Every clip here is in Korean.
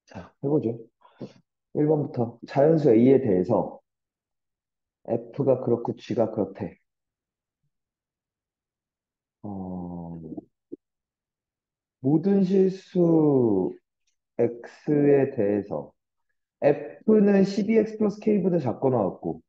자, 해보죠. 1번부터 자연수 A에 대해서 F가 그렇고 G가 그렇대. 어, 모든 실수 X에 대해서 F는 12X 플러스 K보다 작거 나왔고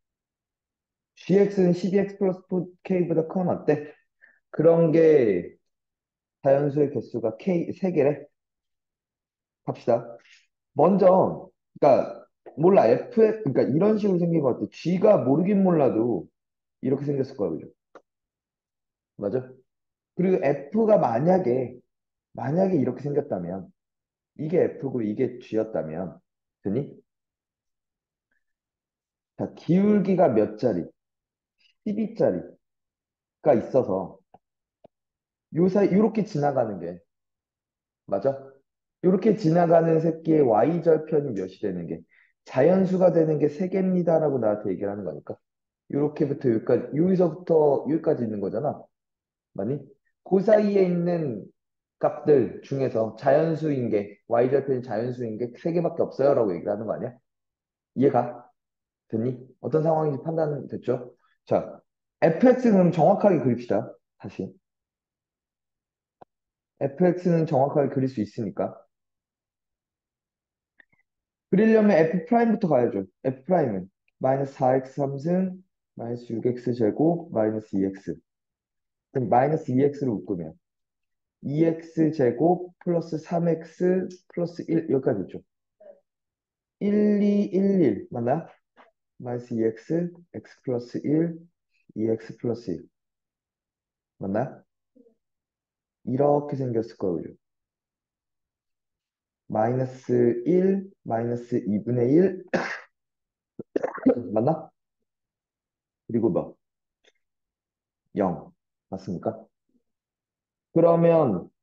GX는 12X 플러스 K보다 커 나왔대. 그런 게 자연수의 개수가 K 3개래. 갑시다. 먼저, 그러니까 몰라. 그러니까 이런 식으로 생긴 것 같아. G가 모르긴 몰라도 이렇게 생겼을 거야, 그죠? 맞아? 그리고 F가 만약에 이렇게 생겼다면, 이게 F고 이게 G였다면, 되니? 자, 기울기가 몇 자리? 12자리가 있어서, 요렇게 지나가는 게, 맞아? 요렇게 지나가는 새끼의 Y절편이 몇이 되는 게, 자연수가 되는 게 3개입니다라고 나한테 얘기를 하는 거니까. 요렇게부터 여기까지, 여기서부터 여기까지 있는 거잖아. 맞니? 그 사이에 있는 값들 중에서 자연수인 게, Y절편이 자연수인 게 3개밖에 없어요라고 얘기를 하는 거 아니야? 이해가? 됐니? 어떤 상황인지 판단됐죠? 자, fx는 그럼 정확하게 그립시다. 다시. fx는 정확하게 그릴 수 있으니까. 그리려면 f'부터 가야죠. f'은 마이너스 4x 3승, 마이너스 6x 제곱, 마이너스 2x. 그럼 마이너스 2x를 묶으면 2x 제곱 플러스 3x 플러스 1 여기까지 있죠. 1, 2, 1, 1 맞나? 마이너스 2x, x 플러스 1, 2x 플러스 1 맞나? 이렇게 생겼을 거예요. 마이너스 1, 마이너스 2분의 1, 맞나? 그리고 뭐? 0. 맞습니까? 그러면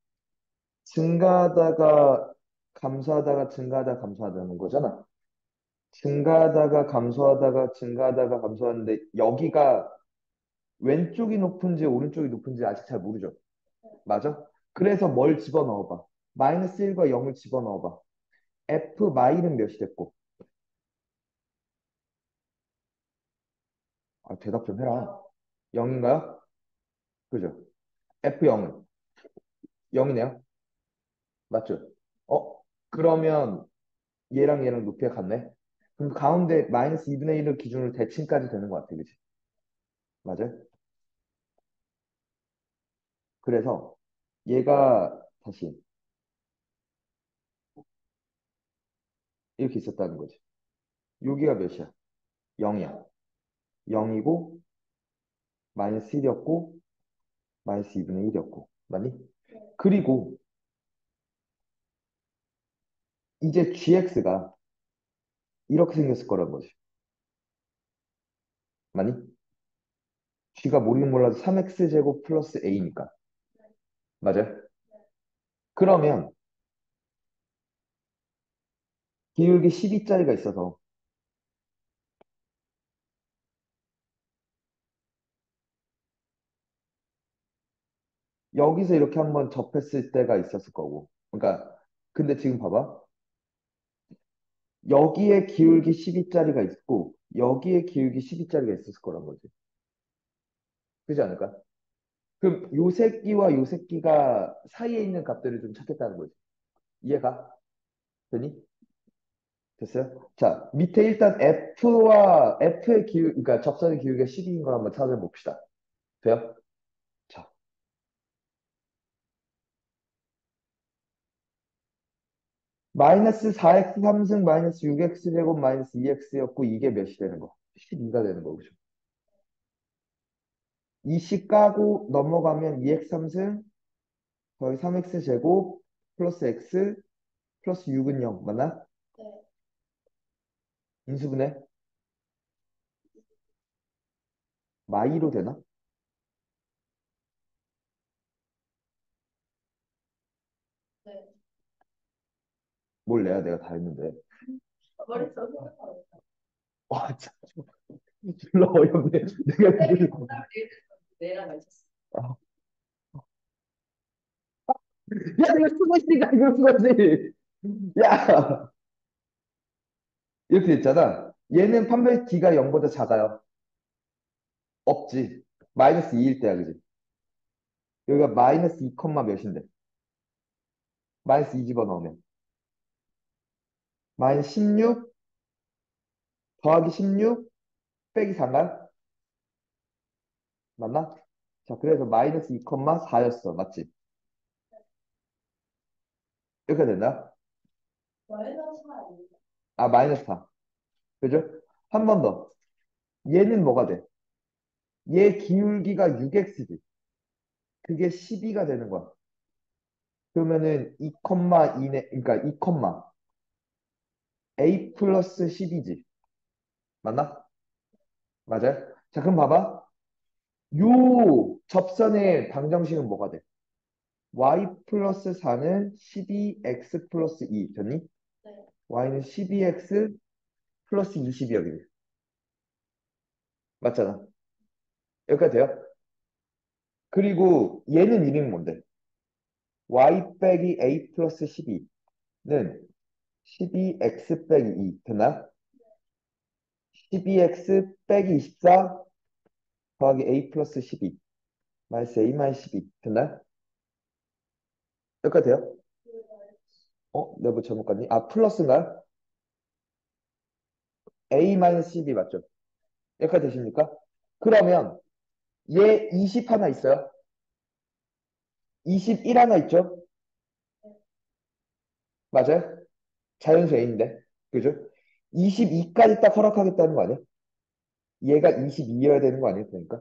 증가하다가 감소하다가 증가하다가 감소하다는 거잖아. 증가하다가 감소하다가 증가하다가 감소하는데 여기가 왼쪽이 높은지 오른쪽이 높은지 아직 잘 모르죠. 맞아? 그래서 뭘 집어넣어봐. 마이너스 1과 0을 집어넣어봐. F 마이는 몇이 됐고. 아, 대답 좀 해라. 0인가요? 그죠? F0은 0이네요. 맞죠? 어? 그러면 얘랑 얘랑 높이가 같네? 그럼 가운데 마이너스 2분의 1을 기준으로 대칭까지 되는 것 같아. 그치? 맞아요? 그래서 얘가 다시 이렇게 있었다는 거지. 여기가 몇이야? 0이야. 0이고 마이너스 1이었고 마이너스 2분의 1이었고. 맞니? 그리고 이제 gx가 이렇게 생겼을 거란 거지. 맞니? g가 모르긴 몰라도 3x제곱 플러스 a니까. 맞아요? 그러면 기울기 12짜리가 있어서 여기서 이렇게 한번 접했을 때가 있었을 거고. 그러니까 근데 지금 봐봐. 여기에 기울기 12짜리가 있고 여기에 기울기 12짜리가 있었을 거란 거지. 그렇지 않을까? 그럼 요 새끼와 요 새끼가 사이에 있는 값들을 좀 찾겠다는 거지. 이해가? 되니? 됐어요? 자, 밑에 일단 F와 F의 그러니까 접선의 기울기가 12인 걸 한번 찾아봅시다. 돼요? 자, 마이너스 4x 3승 마이너스 6x 제곱 마이너스 2x였고 이게 몇이 되는 거? 12가 되는 거죠. 20 까고 넘어가면 2x 3승 거의 3x 제곱 플러스 x 플러스 6은 0 맞나? 인수분해 마이로 되나? 뭘 내야 내가 다 했는데. 와, 참, 졸라 어이없네. 내가 그걸 아, 야, 이거 쓰고 있으니까 이거 쓴 거지. 야! 이렇게 됐잖아. 얘는 판별 D가 0보다 작아요. 없지. 마이너스 2일 때야, 그지? 여기가 마이너스 2 컴마 몇인데? 마이너스 2 집어넣으면. 마이너스 16 더하기 16 빼기 4인가요? 맞나? 자, 그래서 마이너스 2 컴마 4였어. 맞지? 이렇게 된다? 아, 마이너스 4. 그죠? 한 번 더. 얘는 뭐가 돼? 얘 기울기가 6x지. 그게 12가 되는 거야. 그러면은 2,2네, 그러니까 2, a 플러스 12지. 맞나? 맞아요? 자, 그럼 봐봐. 요 접선의 방정식은 뭐가 돼? y 플러스 4는 12x 플러스 2. 됐니? y는 12x 플러스 20이 여기 돼. 맞잖아. 여기까지 돼요? 그리고 얘는 이름이 뭔데? y 빼기 a 플러스 12는 12x 빼기 2. 됐나? 12x 빼기 24 더하기 a 플러스 12 마이너스 a 마이너스 12 됐나요? 여기까지 돼요? 내가 뭐 잘못 갔니? 아 플러스인가요? a 마이너스 12 맞죠? 여기까지 되십니까? 그러면 얘 20 하나 있어요? 21 하나 있죠? 맞아요? 자연수 a인데 그죠? 22까지 딱 허락하겠다는 거 아니야? 얘가 22여야 되는 거 아니야? 그러니까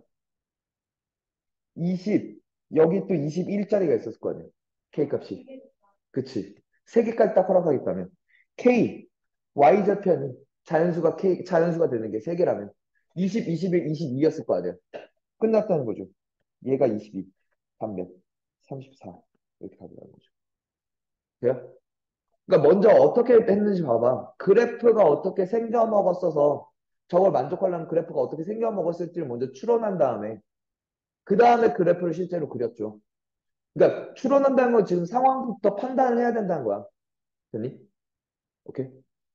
20 여기 또 21짜리가 있었을 거 아니야? k 값이 그치? 3개까지 딱 허락하겠다면 K, Y좌표는 자연수가 K, 자연수가 되는 게 3개라면 20, 21, 22였을 거 아니야. 끝났다는 거죠. 얘가 22, 반면 34 이렇게 가져가는 거죠. 돼요? 그러니까 먼저 어떻게 했는지 봐봐. 그래프가 어떻게 생겨먹었어서 저걸 만족하려면 그래프가 어떻게 생겨먹었을지를 먼저 추론한 다음에 그 다음에 그래프를 실제로 그렸죠. 그러니까 추론한다는 건 지금 상황부터 판단을 해야 된다는 거야. 됐니? 오케이?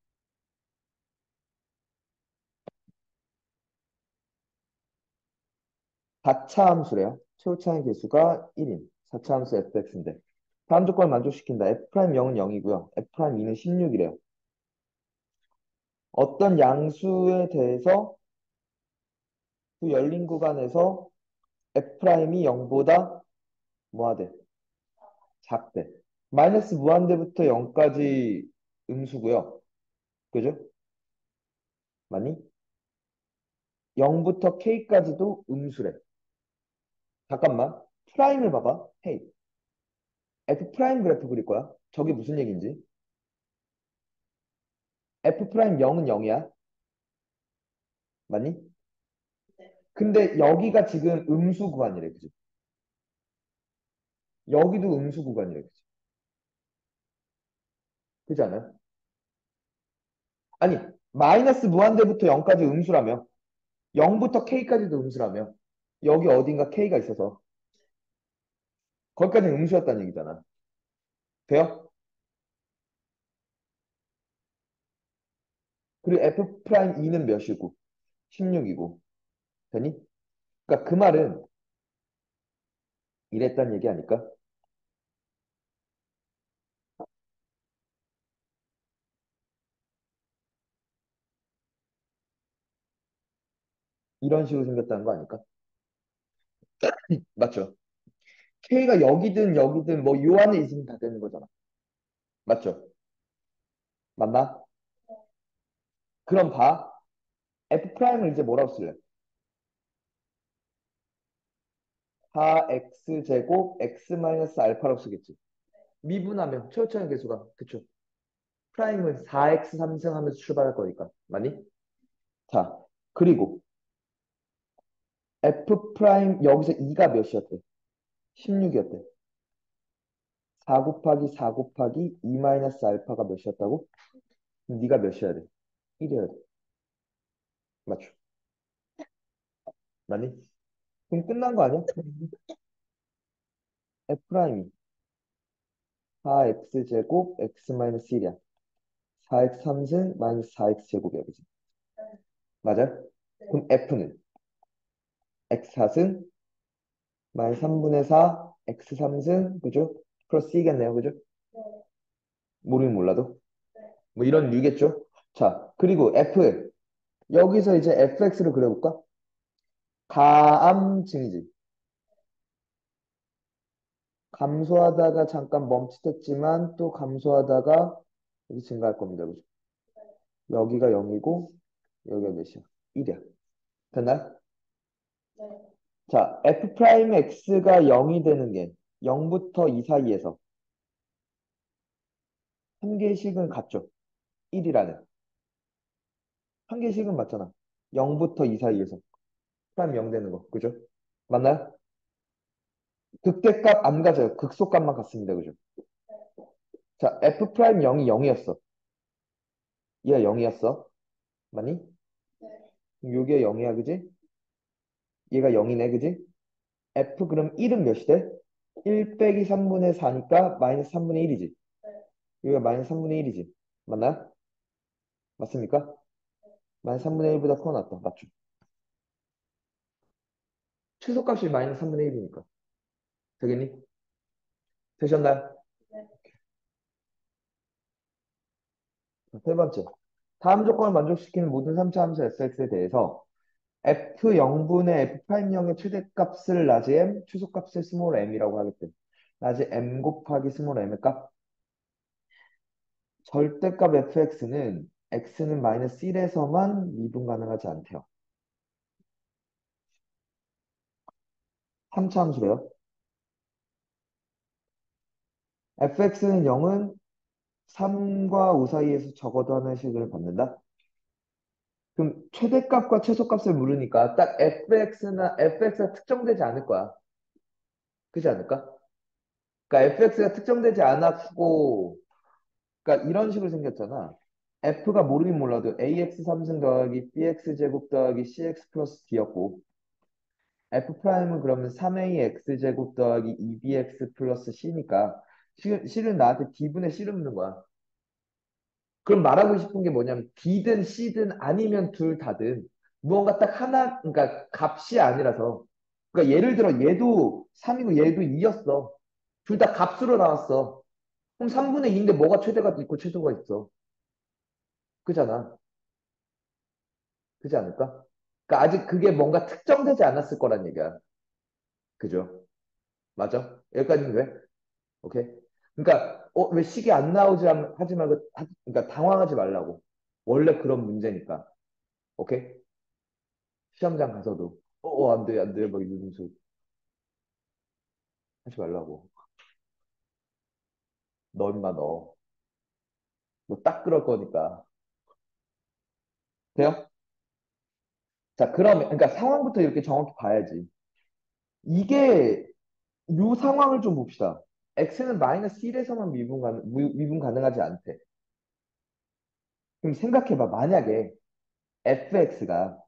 4차 함수래요. 최고차의 개수가 1인 4차 함수 fx인데 다음 조건을 만족시킨다. f'0은 0이고요. f'2는 16이래요. 어떤 양수에 대해서 그 열린 구간에서 f'이 0보다 뭐하대? 작대. 마이너스 무한대부터 0까지 음수고요. 그죠? 맞니? 0부터 k까지도 음수래. 잠깐만. 프라임을 봐봐. 헤이. f 프라임 그래프 그릴 거야. 저게 무슨 얘기인지. f 프라임 0은 0이야. 맞니? 근데 여기가 지금 음수 구간이래, 그지? 여기도 음수 구간이래, 그지? 그지 않아요? 아니, 마이너스 무한대부터 0까지 음수라며. 0부터 k까지도 음수라며. 여기 어딘가 k가 있어서. 거기까지는 음수였다는 얘기잖아. 돼요? 그리고 f 프라임 2는 몇이고? 16이고. 되니? 그러니까 그 말은 이랬단 얘기 아닐까? 이런 식으로 생겼다는 거 아닐까? 맞죠? k가 여기든 여기든 뭐 요 안에 있으면 다 되는 거잖아. 맞죠? 맞나? 그럼 봐. f 프라임을 이제 뭐라고 쓸래? 4x제곱 x 마이너스 알파라고 쓰겠지. 미분하면 최고차의 개수가 그쵸. 프라임은 4x 3승 하면서 출발할 거니까. 맞니? 자, 그리고 f 프라임 여기서 2가 몇이었대? 16이었대. 4 곱하기 4 곱하기 2 마이너스 알파가 몇이었다고? 그럼 네가 몇이어야 돼? 1이어야 돼. 맞죠? 맞니? 그럼 끝난 거 아니야? f 프라임이 4x제곱 x 마이너스 1이야. 4x 3승 마이너스 4x 제곱이야. 그지? 맞아? 그럼 f는 x 4승 마이너스 3분의 4 x 3승 그죠? 플러스 C겠네요. 그죠? 모르긴 몰라도. 뭐 이런 류겠죠? 자, 그리고 f. 여기서 이제 fx를 그려볼까? 가암증이지. 감소하다가 잠깐 멈칫했지만 또 감소하다가 여기 증가할 겁니다. 그죠? 여기가 0이고 여기가 몇이야? 1이야. 됐나요? 자, f 프라임 x가 0이 되는 게 0부터 2 사이에서 한 개씩은 같죠. 1이라는. 한 개씩은 맞잖아. 0부터 2 사이에서. 프라임 0 되는 거. 그죠? 맞나요? 극대값 안 가져요. 극소값만 같습니다. 그죠? 자, f 프라임 0이 0이었어. 얘가 0이었어. 맞니? 그럼 요게 0이야. 그지? 얘가 0이네. 그지? f 그럼 1은 몇이 돼? 1 빼기 3분의 4니까 마이너스 3분의 1이지. 여기가 마이너스 3분의 1이지. 맞나요? 맞습니까? 마이너스 3분의 1보다 커 낫다. 맞죠? 최소값이 마이너스 3분의 1이니까. 되겠니? 되셨나요? 자, 세 번째. 다음 조건을 만족시키는 모든 3차 함수 fx에 대해서 f0분의 f'0의 최대값을 라지 m, 최소값을 스몰 m이라고 하겠대. 라지 m 곱하기 스몰 m의 값. 절대값 fx는 x는 마이너스 1에서만 미분 가능하지 않대요. 3차 함수래요. fx는 0은 3과 5 사이에서 적어도 하나의 식을 받는다. 그럼 최대값과 최소값을 물으니까 딱 fx가 특정되지 않을 거야. 그렇지 않을까? 그러니까 fx가 특정되지 않았고, 그러니까 이런 식으로 생겼잖아. f가 모르긴 몰라도 ax 3승 더하기 bx 제곱 더하기 cx 플러스 d였고, f 프라임은 그러면 3ax 제곱 더하기 2bx 플러스 c니까 실은 나한테 d분의 c를 묻는 거야. 그럼 말하고 싶은 게 뭐냐면 D든 C든 아니면 둘 다든 무언가 딱 하나 그러니까 값이 아니라서 그러니까 예를 들어 얘도 3이고 얘도 2였어. 둘 다 값으로 나왔어. 그럼 3분의 2인데 뭐가 최대가 있고 최소가 있어. 그잖아. 그지 않을까? 그러니까 아직 그게 뭔가 특정되지 않았을 거란 얘기야. 그죠? 맞아? 여기까지는 왜? 오케이? 그러니까 왜 식이 안 나오지 하지 말고 그러니까 당황하지 말라고. 원래 그런 문제니까. 오케이? 시험장 가서도 안 돼, 안 돼, 막 이러면서 하지 말라고. 너 임마 너. 너 딱 그럴 거니까. 돼요? 자, 그러면 그러니까 상황부터 이렇게 정확히 봐야지. 이게 요 상황을 좀 봅시다. x는 마이너스 1에서만 미분 가능하지 않대. 그럼 생각해봐. 만약에 fx가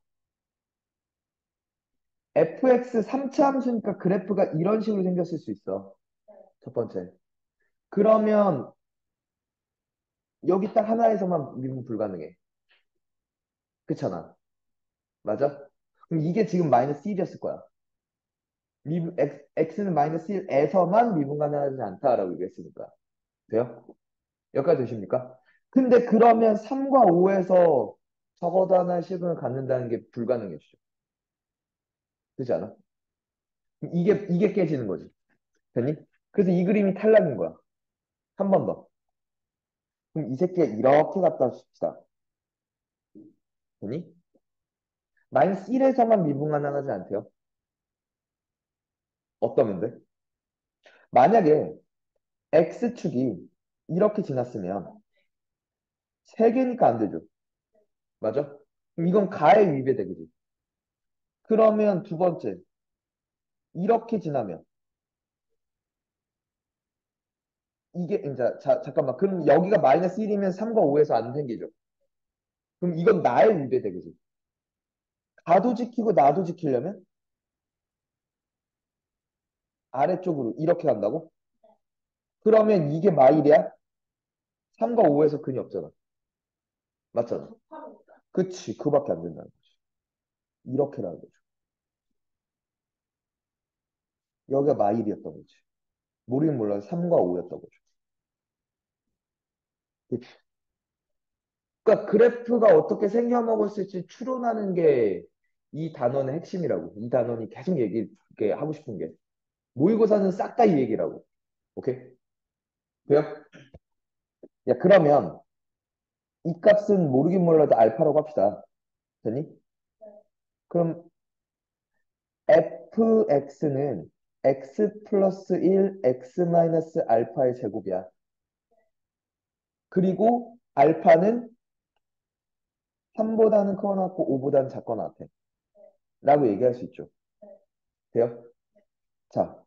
fx 3차 함수니까 그래프가 이런 식으로 생겼을 수 있어. 첫 번째. 그러면 여기 딱 하나에서만 미분 불가능해. 그렇잖아. 맞아? 그럼 이게 지금 마이너스 1이었을 거야. x는 마이너스 1에서만 미분 가능하지 않다라고 얘기했으니까. 돼요? 여기까지 되십니까? 근데 그러면 3과 5에서 적어도 하나의 실근을 갖는다는 게 불가능해지죠. 그렇지 않아? 이게 깨지는 거지. 됐니? 그래서 이 그림이 탈락인 거야. 한 번 더. 그럼 이 새끼가 이렇게 갖다 줍시다. 됐니? 마이너스 1에서만 미분 가능하지 않대요. 어떠면 돼? 만약에 x축이 이렇게 지났으면 3개니까 안 되죠. 맞아? 그럼 이건 가의 위배돼, 그지? 그러면 두 번째, 이렇게 지나면 이게 이제 잠깐만. 그럼 여기가 마이너스 1이면 3과 5에서 안 생기죠. 그럼 이건 나의 위배돼, 그지? 가도 지키고 나도 지키려면 아래쪽으로 이렇게 간다고? 그러면 이게 마일이야? 3과 5에서 근이 없잖아. 맞잖아. 그치. 그거밖에 안 된다는 거지. 이렇게라는 거죠. 여기가 마일이었던 거지. 모르긴 몰라도 3과 5였던 거죠. 그치. 그러니까 그래프가 어떻게 생겨먹었을지 추론하는 게 이 단원의 핵심이라고. 이 단원이 계속 이렇게 하고 싶은 게. 모의고사는 싹 다 이 얘기라고. 오케이? 돼요? 야, 그러면 이 값은 모르긴 몰라도 알파라고 합시다. 되니? 그럼 fx는 x 플러스 1, x 마이너스 알파의 제곱이야. 그리고 알파는 3보다는 커 놨고 5보다는 작거나 같아. 라고 얘기할 수 있죠. 돼요? 자,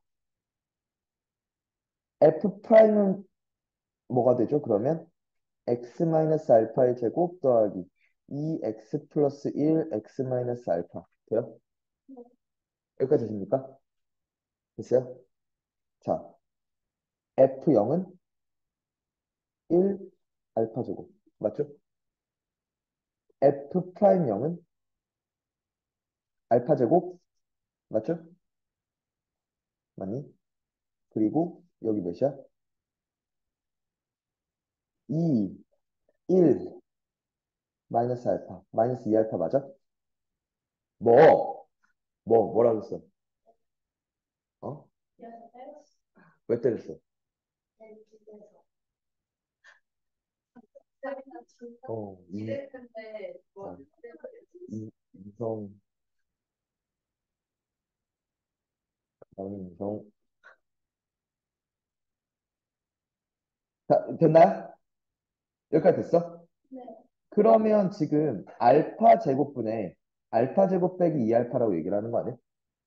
f 프라임은 뭐가 되죠? 그러면 x 마이너스 알파의 제곱 더하기 2x 플러스 1, x 마이너스 알파. 돼요? 여기까지 되십니까? 됐어요? 자, F0은 1 알파 제곱. 맞죠? F 프라임 0은 알파 제곱. 맞죠? 맞니? 그리고 여기 몇이야? 2, 1, 마이너스 알파. 마이너스 2 알파 맞아? 뭐? 뭐라고 했어? 어? 왜 때렸어? 어, 이성, 양이성. 자, 됐나요? 여기까지 됐어? 그러면 지금 알파 제곱분의 알파 제곱 빼기 2알파라고 얘기를 하는 거 아니야?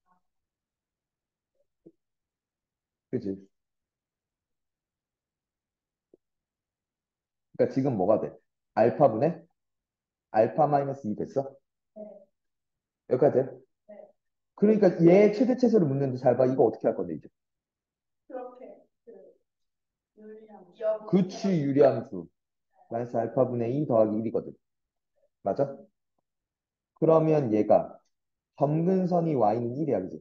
그지? 그러니까 지금 뭐가 돼? 알파분의 알파 마이너스 2 됐어? 여기까지 돼? 그러니까 얘 최대체수를 묻는데 잘 봐. 이거 어떻게 할 건데 이제? 그치 유리함수. 마이너스 알파분의 2 더하기 1이거든. 맞아? 그러면 얘가 점근선이 y는 1이야. 그지?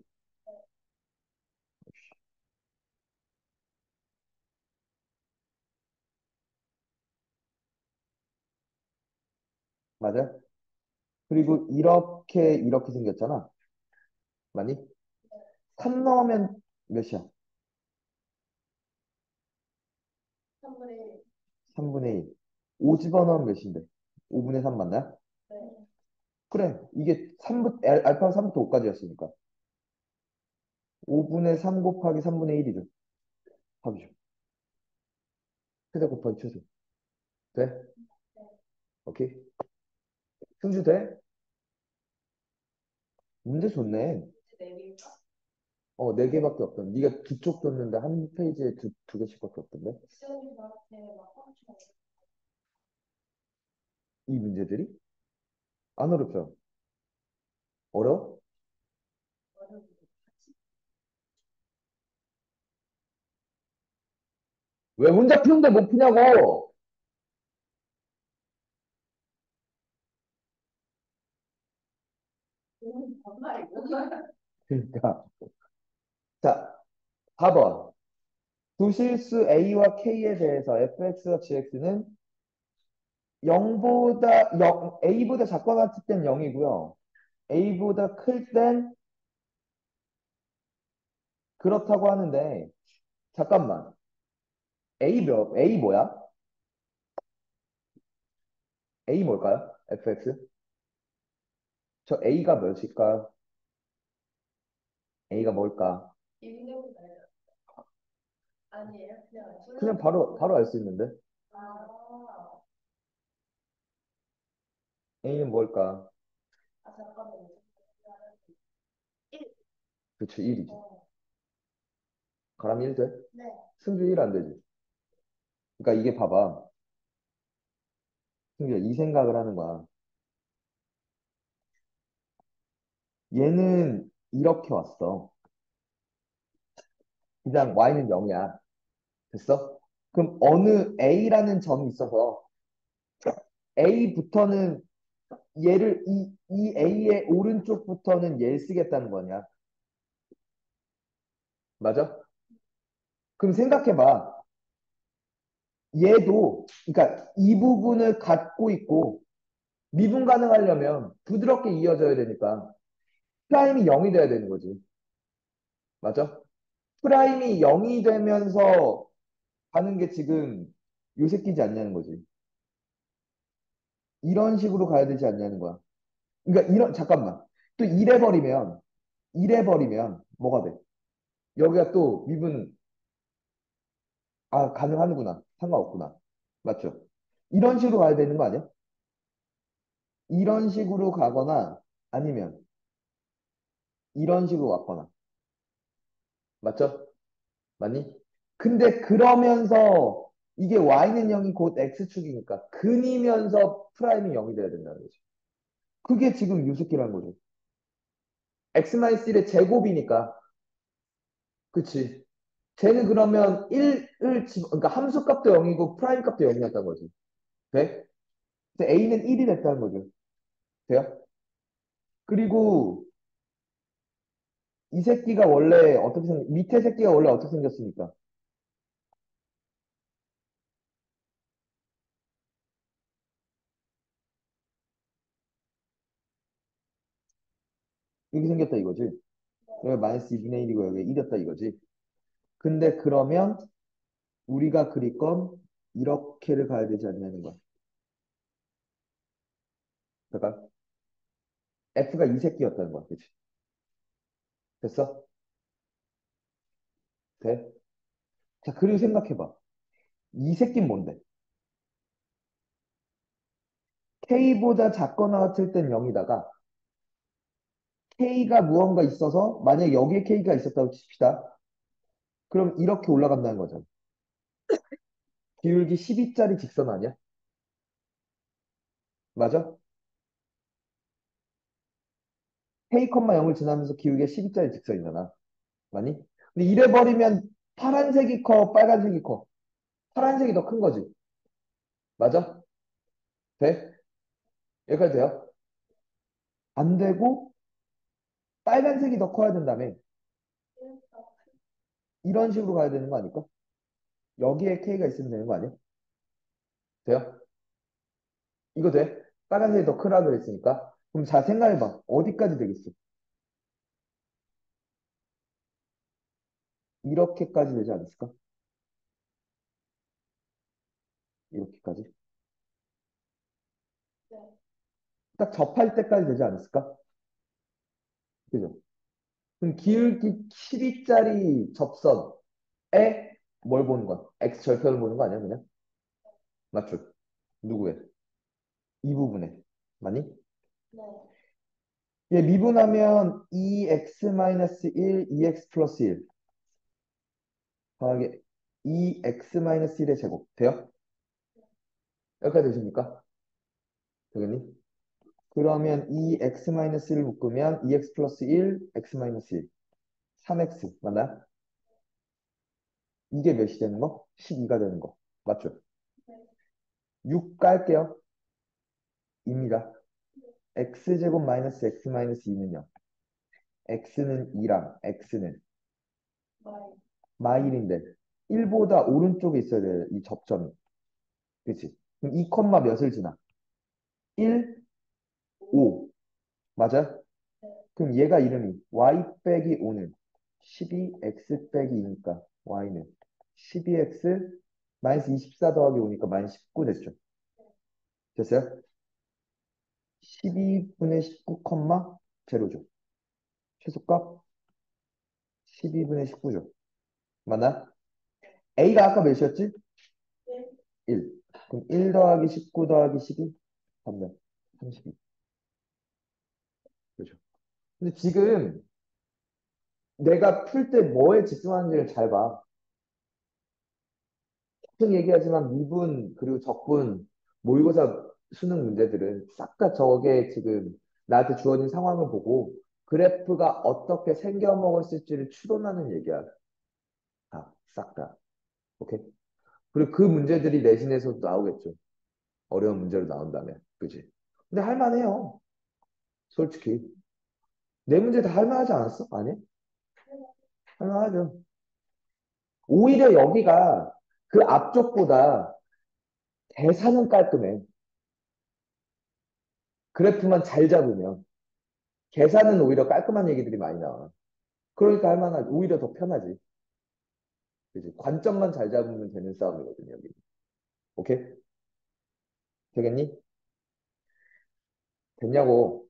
맞아? 그리고 이렇게 생겼잖아. 맞니? 3 넣으면 몇이야? 3분의 1. 5 집어넣으면 몇인데? 5분의 3 맞나요? 그래. 이게 3알파 3부터 5까지였으니까. 5분의 3 곱하기 3분의 1이죠. 답이죠. 최대 곱하기 최소. 돼? 오케이. 승주 돼? 문제 좋네. 네 개밖에 없던. 네가 두 쪽 줬는데 한 페이지에 두 개씩밖에 없던데? 이 문제들이? 안 어렵죠? 어려워? 왜 혼자 푸는데 못 푸냐고! 그러니까. 자, 4번. 두실수 A와 K에 대해서 fx와 gx는 A보다 작거나 같을 땐 0이고요. A보다 클 땐 그렇다고 하는데, 잠깐만. A 뭐야? A 뭘까요? fx? 저 A가 몇일까? A가 뭘까? 그냥 바로 알 수 있는데. A는 뭘까? 그치, 1이지. 가람 1 돼? 승주 1 안 되지. 그러니까 이게 봐봐. 승주야, 이 생각을 하는 거야. 얘는 이렇게 왔어. 그냥 Y는 0이야. 됐어? 그럼 어느 A라는 점이 있어서 A부터는 얘를 이 A의 오른쪽부터는 얘를 쓰겠다는 거냐? 맞아? 그럼 생각해봐. 얘도 그러니까 이 부분을 갖고 있고 미분 가능하려면 부드럽게 이어져야 되니까 프라임이 0이 돼야 되는 거지. 맞아? 프라임이 0이 되면서 가는 게 지금 요 새끼지 않냐는 거지. 이런 식으로 가야 되지 않냐는 거야. 그러니까 이런 잠깐만. 또 이래 버리면 뭐가 돼? 여기가 또 미분 가능하는구나. 상관없구나. 맞죠? 이런 식으로 가야 되는 거 아니야? 이런 식으로 가거나 아니면 이런 식으로 왔거나. 맞죠? 맞니? 근데 그러면서 이게 y는 0이 곧 x축이니까 근이면서 프라임이 0이 돼야 된다는 거지. 그게 지금 유스키라는 거죠. x-1의 제곱이니까. 그치? 쟤는 그러면 1을 그러니까 함수값도 0이고 프라임 값도 0이었다는 거지. 돼? 그래서 a는 1이 됐다는 거죠. 돼요? 그리고 이 새끼가 원래 밑에 새끼가 원래 어떻게 생겼습니까? 이렇게 생겼다 이거지. 여기 마이너스 2분의 1이고 여기 1이었다 이거지. 근데 그러면 우리가 그릴 건 이렇게를 가야 되지 않냐는 거야. 그러니까 F가 이 새끼였다는 거야. 그치? 됐어? 돼? 자, 그리고 생각해봐. 이 새끼는 뭔데? K보다 작거나 같을 땐 0이다가 K가 무언가 있어서 만약에 여기에 K가 있었다고 칩시다. 그럼 이렇게 올라간다는 거잖아. 기울기 12짜리 직선 아니야? 맞아? K, 0을 지나면서 기울기가 12짜리 직선이잖아. 맞니? 근데 이래 버리면 파란색이 커, 빨간색이 커. 파란색이 더 큰 거지. 맞아? 돼? 여기까지 돼요? 안 되고 빨간색이 더 커야 된다며. 이런 식으로 가야 되는 거 아닐까? 여기에 K가 있으면 되는 거 아니야? 돼요? 이거 돼? 빨간색이 더 크라 그랬으니까. 그럼 잘 생각해봐. 어디까지 되겠어? 이렇게까지 되지 않았을까? 이렇게까지. 딱 접할 때까지 되지 않았을까? 그죠? 그럼 기울기 12짜리 접선에 뭘 보는 거야? X 절편을 보는 거 아니야, 그냥? 맞죠? 누구의? 이 부분에. 맞니? 얘 미분하면 2x-1, 2x 플러스 1 더하기 2x-1의 제곱. 돼요? 여기까지 되십니까? 되겠니? 그러면 2x-1을 묶으면 2x 플러스 1, x-1. 3x. 맞나요? 이게 몇이 되는 거? 12가 되는 거. 맞죠? 6 깔게요. 입니다. x제곱 마이너스 x 마이너스 2는요. x는 2랑 x는 마일인데 1보다 오른쪽에 있어야 돼요. 이 접점이. 그치? 그럼 2 콤마 몇을 지나? 1, 5. 맞아? 그럼 얘가 이름이 y 빼기 5는 12x 빼기 2니까 y는 12x 마이너스 24 더하기 5니까 마이너스 19 됐죠. 됐어요? 12분의 19 컴마 제로죠. 최소값 12분의 19죠. 맞나? A가 아까 몇이었지? 1. 그럼 1 더하기 19 더하기 12? 3면 32. 그죠? 근데 지금 내가 풀 때 뭐에 집중하는지를 잘 봐. 계속 얘기하지만 미분 그리고 적분 모의고사 수능 문제들은 싹 다 저게 지금 나한테 주어진 상황을 보고 그래프가 어떻게 생겨 먹었을지를 추론하는 얘기야. 다, 싹 다. 오케이. 그리고 그 문제들이 내신에서도 나오겠죠. 어려운 문제로 나온다면. 그지? 근데 할만해요. 솔직히. 네 문제 다 할만하지 않았어? 아니? 할만하죠. 오히려 여기가 그 앞쪽보다 대사는 깔끔해. 그래프만 잘 잡으면. 계산은 오히려 깔끔한 얘기들이 많이 나와. 그러니까 할만하지. 오히려 더 편하지. 그지? 관점만 잘 잡으면 되는 싸움이거든요, 여기. 오케이? 되겠니? 됐냐고.